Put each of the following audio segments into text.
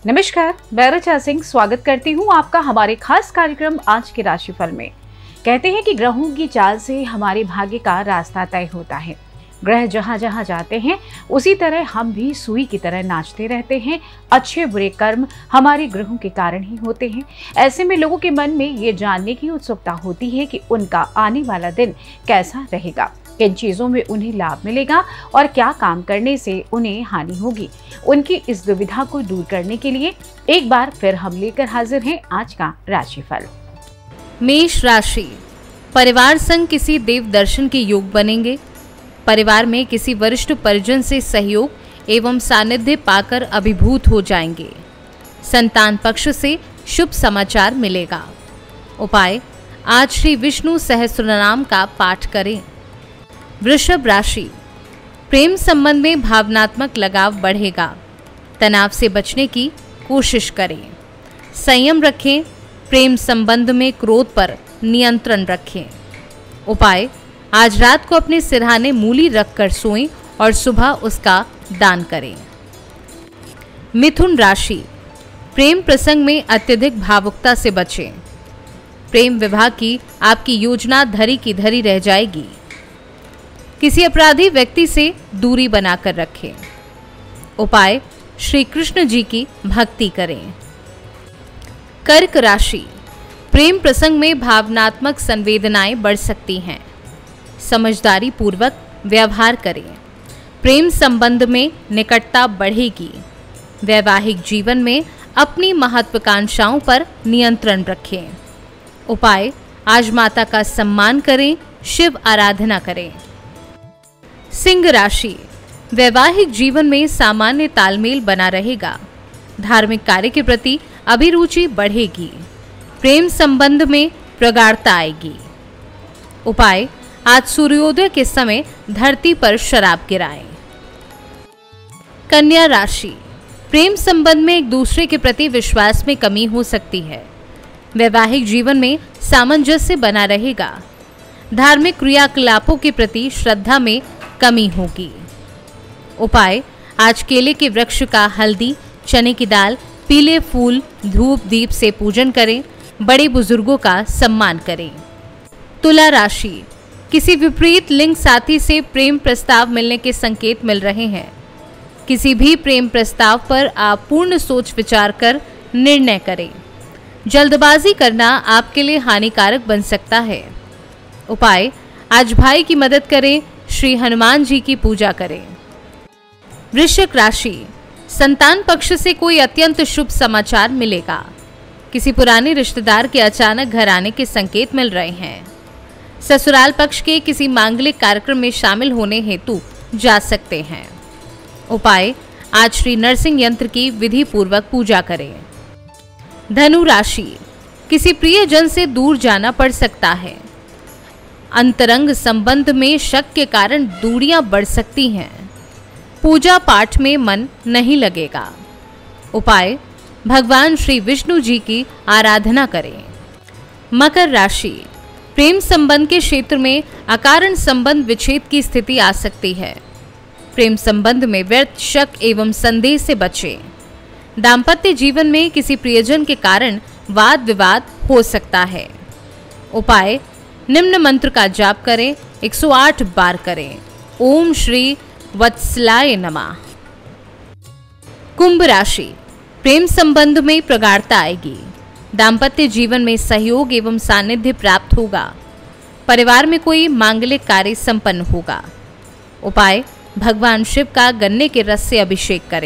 नमस्कार, मैं ऋचा सिंह स्वागत करती हूँ आपका हमारे खास कार्यक्रम आज के राशिफल में। कहते हैं कि ग्रहों की चाल से हमारे भाग्य का रास्ता तय होता है। ग्रह जहाँ जहाँ जाते हैं उसी तरह हम भी सुई की तरह नाचते रहते हैं। अच्छे बुरे कर्म हमारे ग्रहों के कारण ही होते हैं। ऐसे में लोगों के मन में ये जानने की उत्सुकता होती है कि उनका आने वाला दिन कैसा रहेगा, किन चीजों में उन्हें लाभ मिलेगा और क्या काम करने से उन्हें हानि होगी। उनकी इस दुविधा को दूर करने के लिए एक बार फिर हम लेकर हाजिर हैं आज का राशिफल। मेष राशि, परिवार संग किसी देव दर्शन के योग बनेंगे। परिवार में किसी वरिष्ठ परिजन से सहयोग एवं सानिध्य पाकर अभिभूत हो जाएंगे। संतान पक्ष से शुभ समाचार मिलेगा। उपाय, आज श्री विष्णु सहस्त्रनाम का पाठ करें। वृषभ राशि, प्रेम संबंध में भावनात्मक लगाव बढ़ेगा। तनाव से बचने की कोशिश करें। संयम रखें। प्रेम संबंध में क्रोध पर नियंत्रण रखें। उपाय, आज रात को अपने सिरहाने मूली रखकर सोएं और सुबह उसका दान करें। मिथुन राशि, प्रेम प्रसंग में अत्यधिक भावुकता से बचें। प्रेम विवाह की आपकी योजना धरी की धरी रह जाएगी। किसी अपराधी व्यक्ति से दूरी बनाकर रखें। उपाय, श्री कृष्ण जी की भक्ति करें। कर्क राशि, प्रेम प्रसंग में भावनात्मक संवेदनाएं बढ़ सकती हैं। समझदारी पूर्वक व्यवहार करें। प्रेम संबंध में निकटता बढ़ेगी। वैवाहिक जीवन में अपनी महत्वाकांक्षाओं पर नियंत्रण रखें। उपाय, आज माता का सम्मान करें, शिव आराधना करें। सिंह राशि, वैवाहिक जीवन में सामान्य तालमेल बना रहेगा। धार्मिक कार्य के प्रति अभिरुचि बढ़ेगी। प्रेम संबंध में प्रगाढ़ता आएगी। उपाय, आज सूर्योदय के समय धरती पर शराब गिराएं। कन्या राशि, प्रेम संबंध में एक दूसरे के प्रति विश्वास में कमी हो सकती है। वैवाहिक जीवन में सामंजस्य बना रहेगा। धार्मिक क्रियाकलापों के प्रति श्रद्धा में कमी होगी। उपाय, आज केले के वृक्ष का हल्दी, चने की दाल, पीले फूल, धूप दीप से पूजन करें। बड़े बुजुर्गों का सम्मान करें। तुला राशि, किसी विपरीत लिंग साथी से प्रेम प्रस्ताव मिलने के संकेत मिल रहे हैं। किसी भी प्रेम प्रस्ताव पर आप पूर्ण सोच विचार कर निर्णय करें। जल्दबाजी करना आपके लिए हानिकारक बन सकता है। उपाय, आज भाई की मदद करें, श्री हनुमान जी की पूजा करें। वृश्चिक राशि, संतान पक्ष से कोई अत्यंत शुभ समाचार मिलेगा। किसी पुराने रिश्तेदार के अचानक घर आने के संकेत मिल रहे हैं। ससुराल पक्ष के किसी मांगलिक कार्यक्रम में शामिल होने हेतु जा सकते हैं। उपाय, आज श्री नरसिंह यंत्र की विधि पूर्वक पूजा करें। धनु राशि, किसी प्रियजन से दूर जाना पड़ सकता है। अंतरंग संबंध में शक के कारण दूरियां बढ़ सकती हैं। पूजा पाठ में मन नहीं लगेगा। उपाय, भगवान श्री विष्णु जी की आराधना करें। मकर राशि, प्रेम संबंध के क्षेत्र में अकारण संबंध विच्छेद की स्थिति आ सकती है। प्रेम संबंध में व्यर्थ शक एवं संदेह से बचें। दाम्पत्य जीवन में किसी प्रियजन के कारण वाद विवाद हो सकता है। उपाय, निम्न मंत्र का जाप करें, 108 बार करें। ओम श्री वत्सलाय नमः। कुंभ राशि, प्रेम संबंध में प्रगाढ़ता आएगी। दाम्पत्य जीवन में सहयोग एवं सानिध्य प्राप्त होगा। परिवार में कोई मांगलिक कार्य संपन्न होगा। उपाय, भगवान शिव का गन्ने के रस से अभिषेक करें।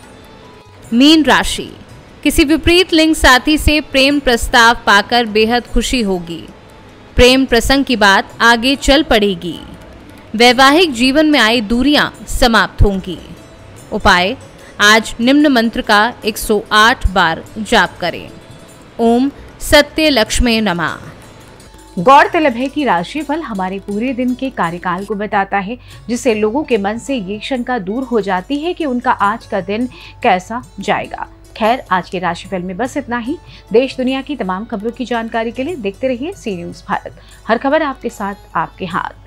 मीन राशि, किसी विपरीत लिंग साथी से प्रेम प्रस्ताव पाकर बेहद खुशी होगी। प्रेम प्रसंग की बात आगे चल पड़ेगी। वैवाहिक जीवन में आई दूरियां समाप्त होंगी। उपाय, आज निम्न मंत्र का 108 बार जाप करें। ओम सत्य लक्ष्मी नमः। गौरतलब है कि राशिफल हमारे पूरे दिन के कार्यकाल को बताता है, जिससे लोगों के मन से ये शंका दूर हो जाती है कि उनका आज का दिन कैसा जाएगा। खैर, आज के राशिफल में बस इतना ही। देश दुनिया की तमाम खबरों की जानकारी के लिए देखते रहिए सी न्यूज़ भारत। हर खबर आपके साथ, आपके हाथ।